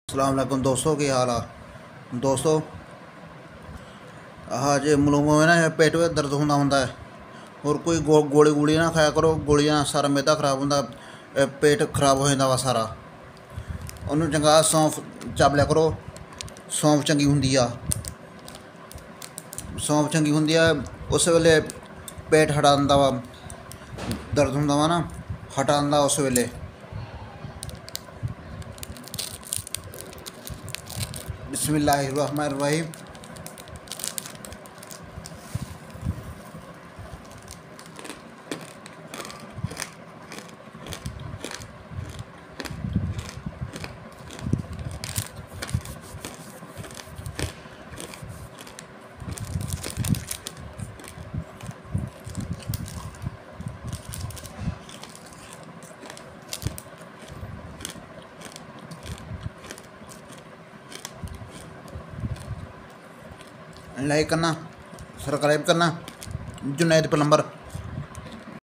अस्सलाम वालेकुम दोस्तों, की हाल है दोस्तों। हाँ जी, मुलूंगों में ना पेट में दर्द होंदा है और कोई गोली गूली ना खाया करो। गोलियां सारा मैदा खराब होंदा, पेट खराब हो जाता वा सारा। उन्होंने चंगा सौंफ चब लिया करो। सौंफ चंगी होंदी आ, सौंफ चंगी होंदी आ। उस वेले पेट हटा दिंदा वा, दर्द होंदा वा ना हटा दिंदा उस वेले। बिस्मिल्लाहिर्रहमानिर्रहीम। लाइक करना, सब्सक्राइब करना। जुनैद प्लम्बर।